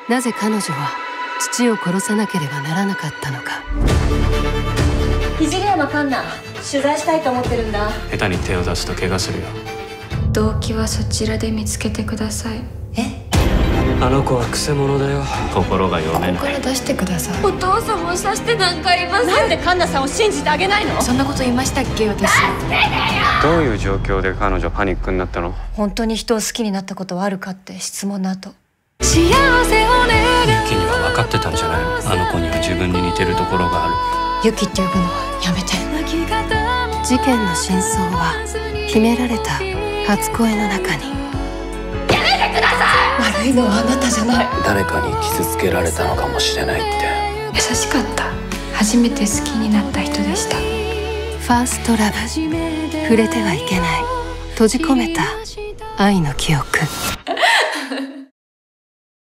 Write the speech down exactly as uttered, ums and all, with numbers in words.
なぜ彼女は父を殺さなければならなかったのか。 聖山環奈、取材したいと思ってるんだ。 下手に手を出すと怪我するよ。 動機はそちらで見つけてください。 え？ あの子はくせ者だよ。心が読めない。 ここから出してください。お父さんも刺してなんかいません。 なんで環奈さんを信じてあげないの？ そんなこと言いましたっけ、私。 どういう状況で彼女パニックになったの？ 本当に人を好きになったことはあるかって質問の後。 幸せを願う。 ユキには分かってたんじゃないの？あの子には自分に似てるところがある。 ユキって呼ぶのはやめて。 事件の真相は秘められた初恋の中に。 悪いのはあなたじゃない。 誰かに傷つけられたのかもしれないって。 優しかった。初めて好きになった人でした。 ファーストラブ、触れてはいけない閉じ込めた愛の記憶。